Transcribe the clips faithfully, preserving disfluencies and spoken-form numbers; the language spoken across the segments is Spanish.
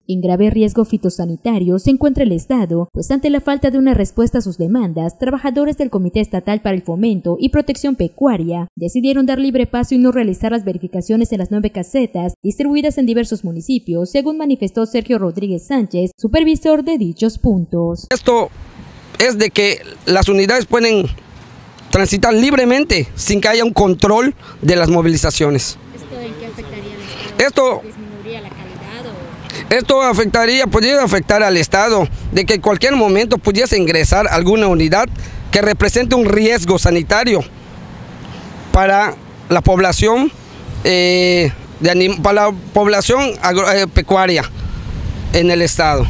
En grave riesgo fitosanitario se encuentra el Estado, pues ante la falta de una respuesta a sus demandas, trabajadores del Comité Estatal para el Fomento y Protección Pecuaria decidieron dar libre paso y no realizar las verificaciones en las nueve casetas distribuidas en diversos municipios, según manifestó Sergio Rodríguez Sánchez, supervisor de dichos puntos. Esto es de que las unidades pueden transitar libremente sin que haya un control de las movilizaciones. ¿Esto en qué afectaría al Estado? Esto, ¿Disminuiría la calidad o...? Esto afectaría, podría afectar al Estado, de que en cualquier momento pudiese ingresar alguna unidad que represente un riesgo sanitario para la población, eh, de, para la población agro, eh, pecuaria en el Estado,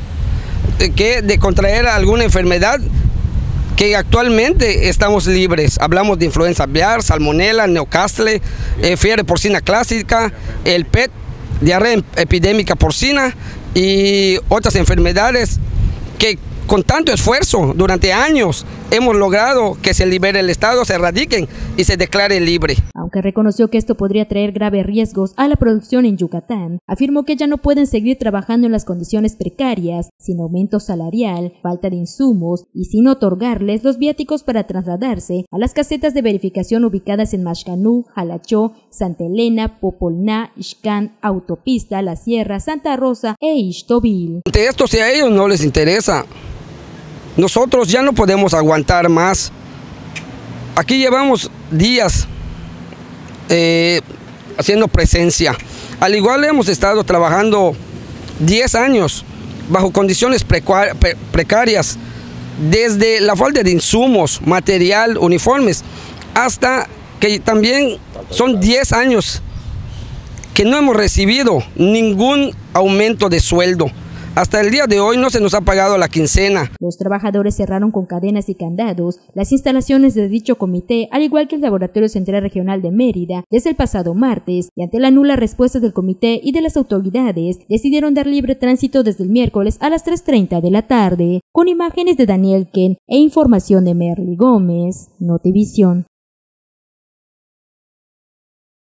que de contraer alguna enfermedad que actualmente estamos libres. Hablamos de influenza aviar, salmonela, neocastle, eh, fiebre porcina clásica, el P E T, diarrea epidémica porcina y otras enfermedades que con tanto esfuerzo durante años hemos logrado que se libere el Estado, se erradiquen y se declare libre. Aunque reconoció que esto podría traer graves riesgos a la producción en Yucatán, afirmó que ya no pueden seguir trabajando en las condiciones precarias, sin aumento salarial, falta de insumos y sin otorgarles los viáticos para trasladarse a las casetas de verificación ubicadas en Maxcanú, Jalachó, Santa Elena, Popolná, Ixcán, Autopista, La Sierra, Santa Rosa e Ixtovil. Ante esto, si a ellos no les interesa, nosotros ya no podemos aguantar más. Aquí llevamos días eh, haciendo presencia. Al igual hemos estado trabajando diez años bajo condiciones precarias, desde la falta de insumos, material, uniformes, hasta que también son diez años que no hemos recibido ningún aumento de sueldo. Hasta el día de hoy no se nos ha pagado la quincena. Los trabajadores cerraron con cadenas y candados las instalaciones de dicho comité, al igual que el Laboratorio Central Regional de Mérida, desde el pasado martes, y ante la nula respuesta del comité y de las autoridades, decidieron dar libre tránsito desde el miércoles a las tres treinta de la tarde. Con imágenes de Daniel Ken e información de Merly Gómez, Notivisión.